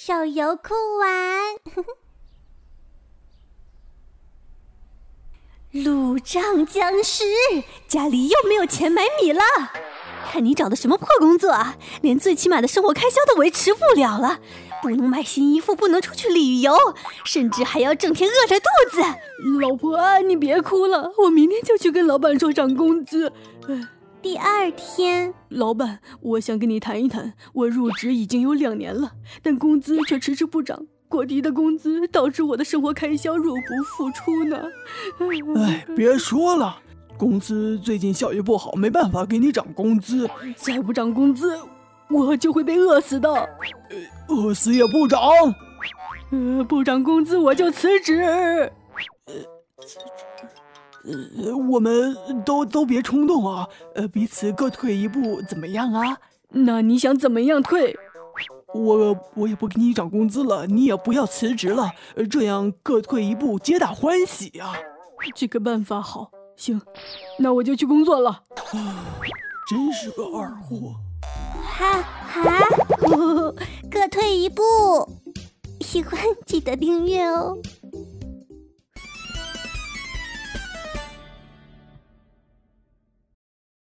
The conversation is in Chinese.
手游酷玩。路障僵尸，家里又没有钱买米了。看你找的什么破工作啊，连最起码的生活开销都维持不了了，不能买新衣服，不能出去旅游，甚至还要整天饿着肚子。 老婆，你别哭了，我明天就去跟老板说涨工资。 第二天， 老板，我想跟你谈一谈，我入职已经有2年了，但工资却迟迟不涨。过低的工资导致我的生活开销入不敷出呢。 别说了，公司最近效益不好，没办法给你涨工资。 再不涨工资，我就会被饿死的。 饿死也不涨。 不涨工资我就辞职。 我们都别冲动啊，彼此各退一步，怎么样啊？ 那你想怎么样退？ 我也不给你涨工资了，你也不要辞职了，这样各退一步，皆大欢喜啊！ 这个办法好，行，那我就去工作了。 真是个二货！ 各退一步。喜欢记得订阅哦。